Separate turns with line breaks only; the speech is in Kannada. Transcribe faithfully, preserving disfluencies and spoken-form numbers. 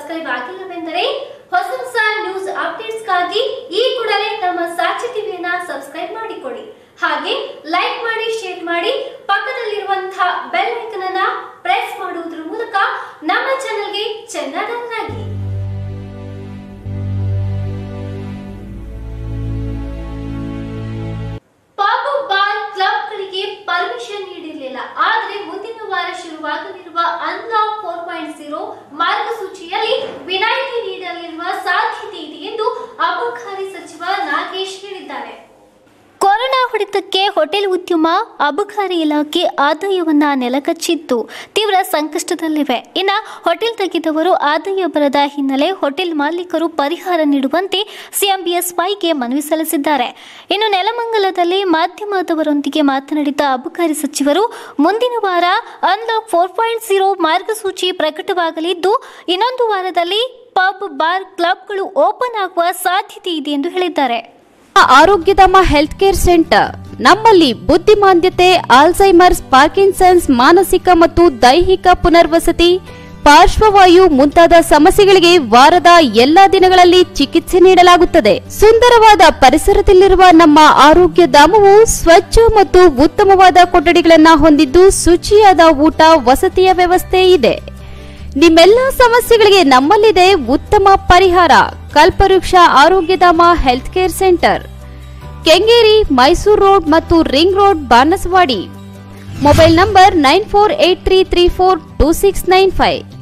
ಸಬ್ಸ್ಕ್ರೈಬ್ ಆಗಿಲ್ಲವೆಂದರೆ ಹೊಸ ಹೊಸ ನ್ಯೂಸ್ ಅಪ್ಡೇಟ್ಸ್ಗಾಗಿ ಈ ಕೂಡಲೇ ನಮ್ಮ ಸಾಕ್ಷಿ ಟಿವಿಯನ್ನ ಸಬ್ಸ್ಕ್ರೈಬ್ ಮಾಡಿಕೊಳ್ಳಿ. ಹಾಗೆ ಲೈಕ್ ಮಾಡಿ, ಶೇರ್ ಮಾಡಿ, ಪಕ್ಕದಲ್ಲಿರುವಂತಹ ಬೆಲ್ ಐಕಾನ್ ಅನ್ನು ಪ್ರೆಸ್ ಮಾಡುವುದರ ಮೂಲಕ ನಮ್ಮ ಚಾನೆಲ್ಗೆ ಚೆನ್ನಾಗಿ ಪಬ್ ಬಾರ್ ಕ್ಲಬ್ಗಳಿಗೆ ಪರ್ಮಿಷನ್ ನೀಡಿರಲಿಲ್ಲ. ಆದರೆ ಮುಂದಿನ ವಾರ ಶುರುವಾಗಲಿರುವ ಅನ್ಲಾಕ್ ಫೋರ್ ಪಾಯಿಂಟ್ ಜೀರೋ ಮಾರ್ಗಸೂಚಿಯಲ್ಲಿ ವಿನಾಯಿತಿ ನೀಡಲಿರುವ ಸಾಧ್ಯತೆ ಇದೆ ಎಂದು ಅಬಕಾರಿ ಸಚಿವ ನಾಗೇಶ್ ಹೇಳಿದ್ದಾರೆ. ಕೊರೋನಾ ಹೊಡೆತಕ್ಕೆ ಹೋಟೆಲ್ ಉದ್ಯಮ, ಅಬಕಾರಿ ಇಲಾಖೆ ಆದಾಯವನ್ನ ನೆಲಕಚ್ಚಿದ್ದು ತೀವ್ರ ಸಂಕಷ್ಟದಲ್ಲಿವೆ. ಇನ್ನು ಹೋಟೆಲ್ ತೆಗೆದವರು ಆದಾಯ ಬರದ ಹಿನ್ನೆಲೆ ಹೋಟೆಲ್ ಮಾಲೀಕರು ಪರಿಹಾರ ನೀಡುವಂತೆ ಸಿಎಂ ಬಿಎಸ್ವೈಗೆ ಮನವಿ ಸಲ್ಲಿಸಿದ್ದಾರೆ. ಇನ್ನು ನೆಲಮಂಗಲದಲ್ಲಿ ಮಾಧ್ಯಮದವರೊಂದಿಗೆ ಮಾತನಾಡಿದ ಅಬಕಾರಿ ಸಚಿವರು, ಮುಂದಿನ ವಾರ ಅನ್ಲಾಕ್ ಫೋರ್ ಪಾಯಿಂಟ್ ಜೀರೋ ಮಾರ್ಗಸೂಚಿ ಪ್ರಕಟವಾಗಲಿದ್ದು ಇನ್ನೊಂದು ವಾರದಲ್ಲಿ ಪಬ್, ಬಾರ್, ಕ್ಲಬ್ಗಳು ಓಪನ್ ಆಗುವ ಸಾಧ್ಯತೆ ಇದೆ ಎಂದು ಹೇಳಿದ್ದಾರೆ.
ಆರೋಗ್ಯಧಾಮ ಹೆಲ್ತ್ ಕೇರ್ ಸೆಂಟರ್ ನಮ್ಮಲ್ಲಿ ಬುದ್ಧಿಮಾಂದ್ಯತೆ, ಆಲ್ಝೈಮರ್ಸ್, ಪಾರ್ಕಿನ್ಸನ್ಸ್, ಮಾನಸಿಕ ಮತ್ತು ದೈಹಿಕ ಪುನರ್ವಸತಿ, ಪಾರ್ಶ್ವವಾಯು ಮುಂತಾದ ಸಮಸ್ಯೆಗಳಿಗೆ ವಾರದ ಎಲ್ಲಾ ದಿನಗಳಲ್ಲಿ ಚಿಕಿತ್ಸೆ ನೀಡಲಾಗುತ್ತದೆ. ಸುಂದರವಾದ ಪರಿಸರದಲ್ಲಿರುವ ನಮ್ಮ ಆರೋಗ್ಯಧಾಮವು ಸ್ವಚ್ಛ ಮತ್ತು ಉತ್ತಮವಾದ ಕೊಠಡಿಗಳನ್ನು ಹೊಂದಿದ್ದು ಶುಚಿಯಾದ ಊಟ, ವಸತಿಯ ವ್ಯವಸ್ಥೆ ಇದೆ. ನಿಮ್ಮೆಲ್ಲ ಸಮಸ್ಯೆಗಳಿಗೆ ನಮ್ಮಲ್ಲಿದೆ ಉತ್ತಮ ಪರಿಹಾರ. Kalpavriksha Arogyadhama health care centre, Kengeri, Mysuru road ಮತ್ತು ring road, Banaswadi. Mobile number nine four eight three three four two six nine five.